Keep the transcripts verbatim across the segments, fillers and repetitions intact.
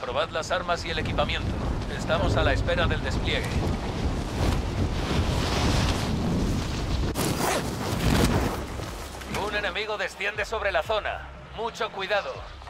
Comprobad las armas y el equipamiento. Estamos a la espera del despliegue. Un enemigo desciende sobre la zona. Mucho cuidado.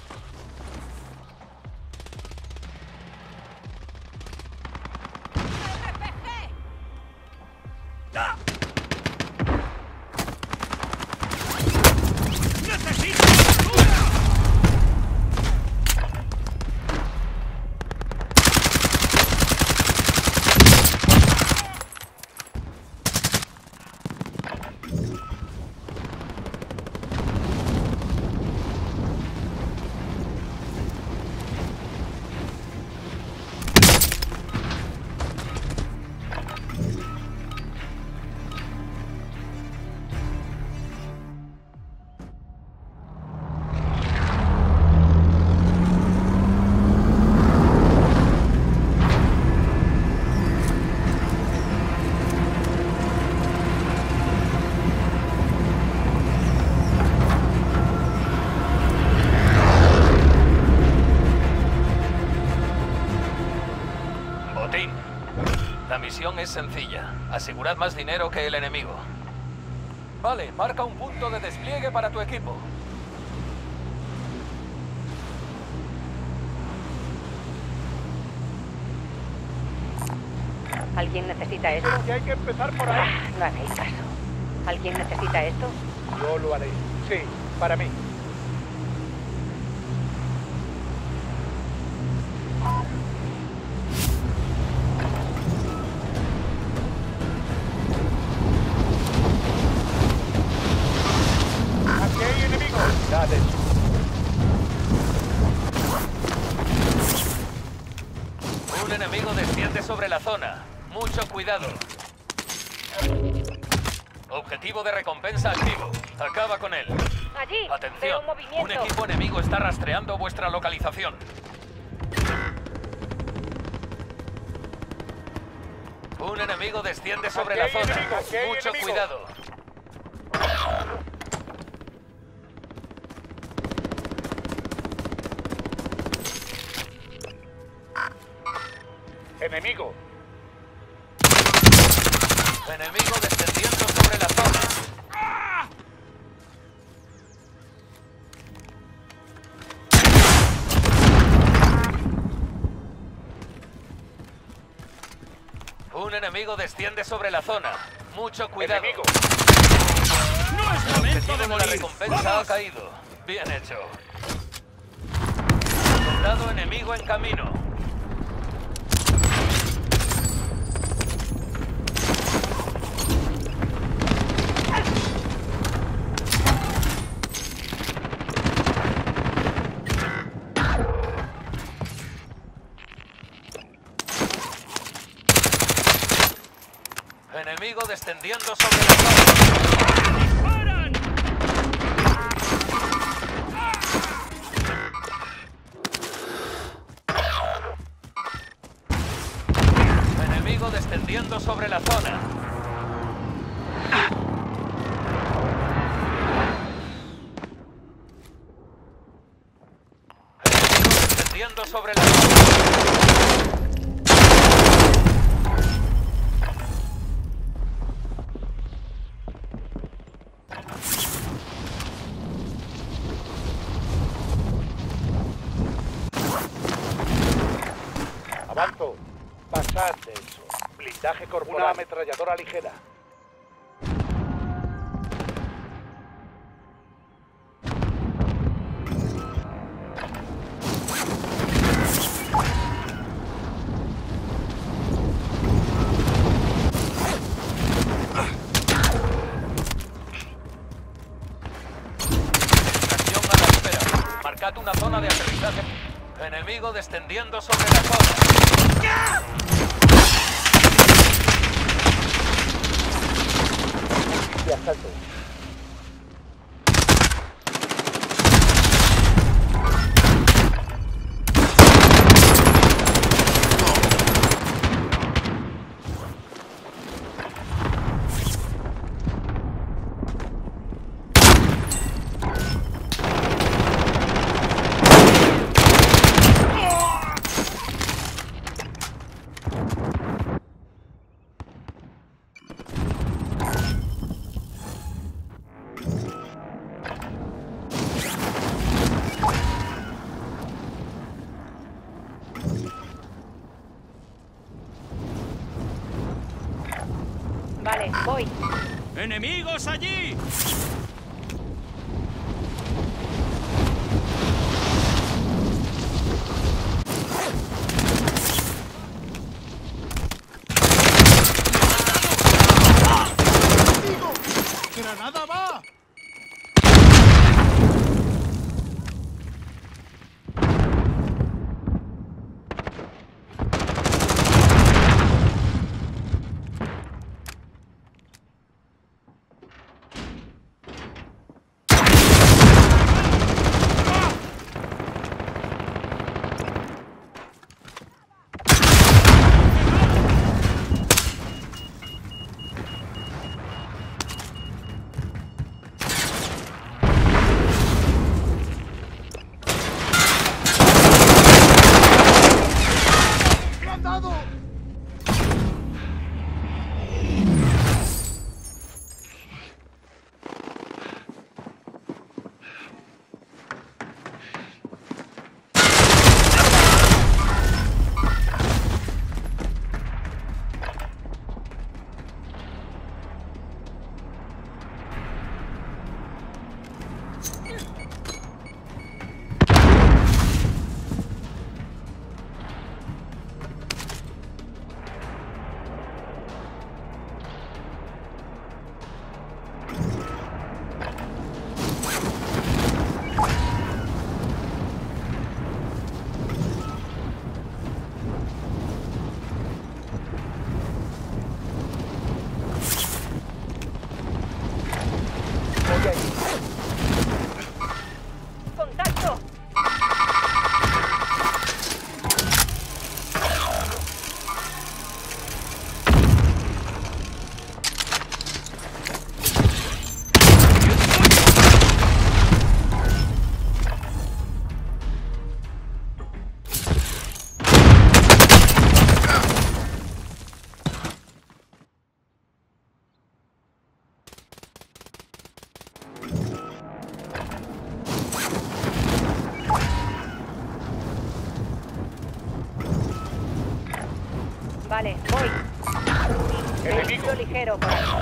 La misión es sencilla. Asegurad más dinero que el enemigo. Vale, marca un punto de despliegue para tu equipo. ¿Alguien necesita esto? Creo que hay que empezar por ahí. No hagáis caso. ¿Alguien necesita esto? Yo lo haré. Sí, para mí. Aquí hay enemigos. Dale. Un enemigo desciende sobre la zona. Mucho cuidado. Objetivo de recompensa activo. Acaba con él. Allí. Veo Atención. un movimiento. Un equipo enemigo está rastreando vuestra localización. Un enemigo desciende sobre Aquí la hay zona. enemigo, aquí hay Mucho enemigo. cuidado. Enemigo. Enemigo descendiendo sobre la zona. Un enemigo desciende sobre la zona. Mucho cuidado. Enemigo. No es momento de morir. La recompensa ha caído. Bien hecho. Soldado enemigo en camino. Enemigo descendiendo sobre la zona. ¡Disparan! Enemigo descendiendo sobre la zona. Enemigo descendiendo sobre la zona. Avanzo. Pasad de eso. Blindaje corporal. Una ametralladora ligera. Extracción a la espera. Marcad una zona de aterrizaje. Enemigo descendiendo sobre la zona. De asalto. ¡Enemigos allí! ¡Granada va! ¡Contacto! Vale, voy. Vehículo ligero por ahí.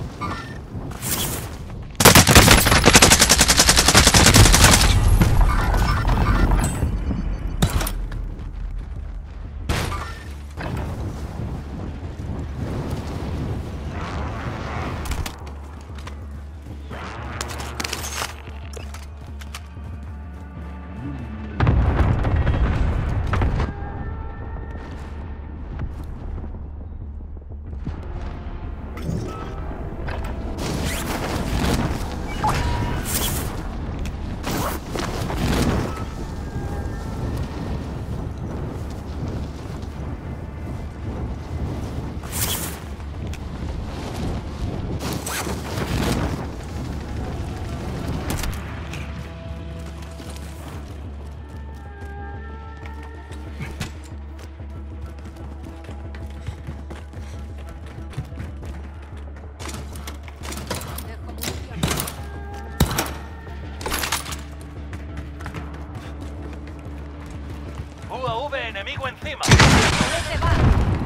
U A V enemigo encima. ¡Ese va!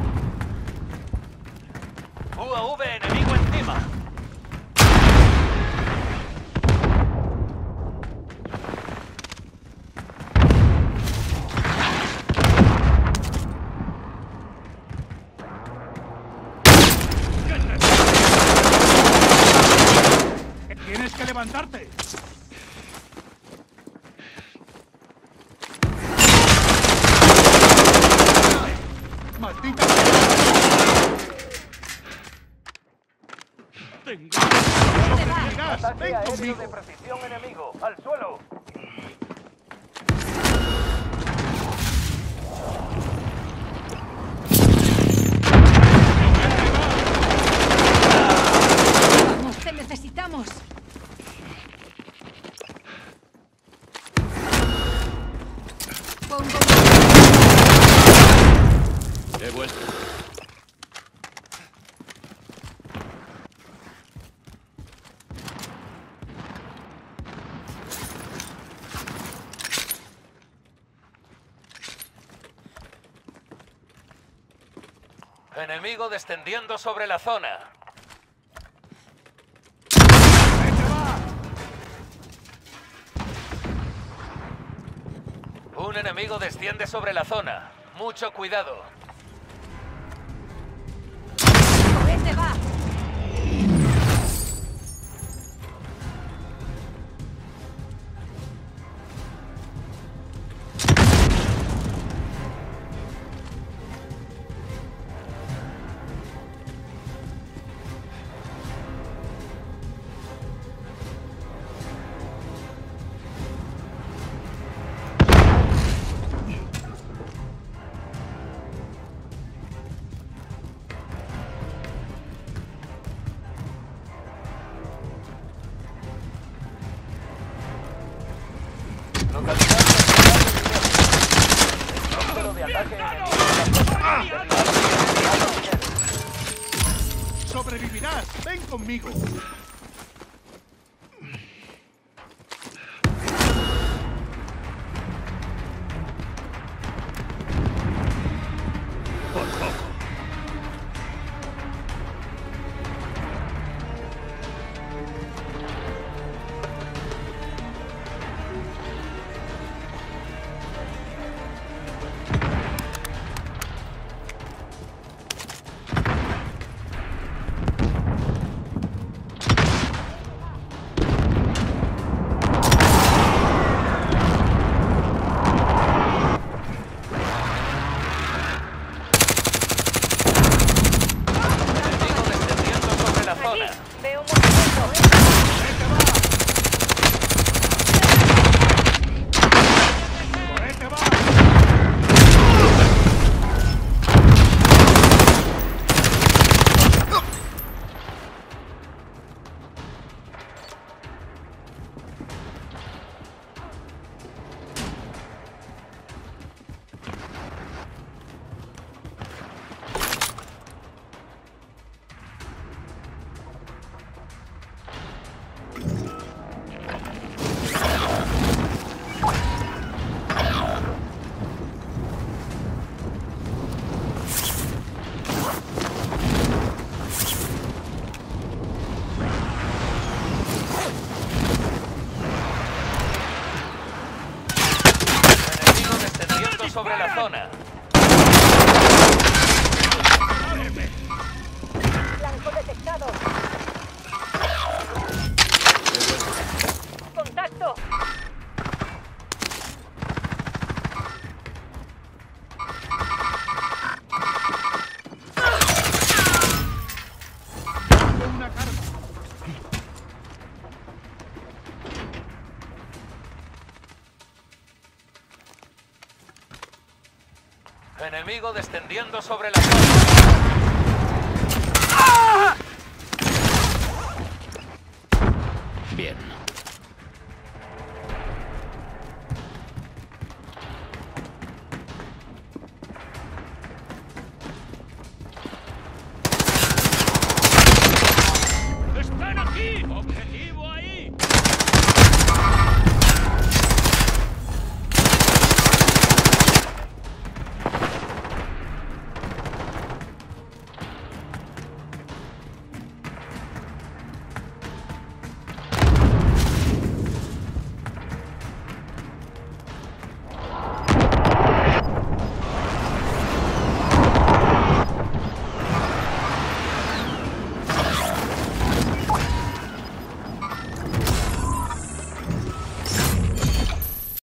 U A V enemigo encima. ¡Tienes que levantarte! ¡Maldita! ¡Tengo! ¡Ese va! ¡Llegas! Ataque ¡Ven aéreo conmigo! de precisión enemigo. ¡Al suelo! ¡Vamos, te necesitamos! Pongo... He vuelto. Enemigo descendiendo sobre la zona. Un enemigo desciende sobre la zona. Mucho cuidado. ¡Este va! Número de ataque enemigo. ¡Sobrevivirás! ¡Ven conmigo! Por poco. Enemigo descendiendo sobre la Allí. zona. Veo un movimiento. ¡Por ahí te va! Enemigo descendiendo sobre la zona. Blanco detectado. ¡Contacto! ¡Dame una carga! Enemigo descendiendo sobre la zona. Bien.